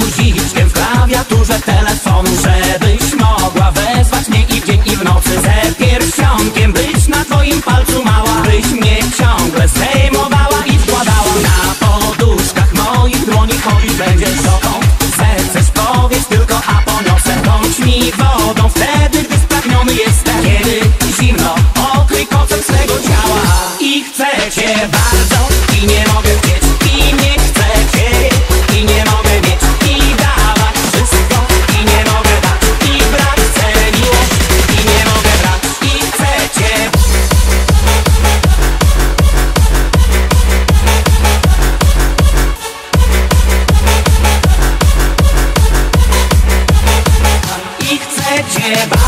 guziczkiem w klawiaturze telefonu, żebyś mogła wezwać mnie i w dzień i w nocy. Ze pierścionkiem być na twoim palcu mała, byś mnie ciągle zdejmowała i wkładała. Na poduszkach moich dłoni chodzić będziesz dokąd zechcesz, powiedz tylko, a poniosę. Bądź mi wodą wtedy, gdy spragniony jestem. Kiedy zimno, okryj kocem swego ciała. I chcę cię bardzo i nie mogę chcieć, i nie chcę cię i nie mogę mieć, i dawać wszystko i nie mogę dać, i brać chcę miłość i nie mogę brać. I chcę cię. I chcę cię bardzo.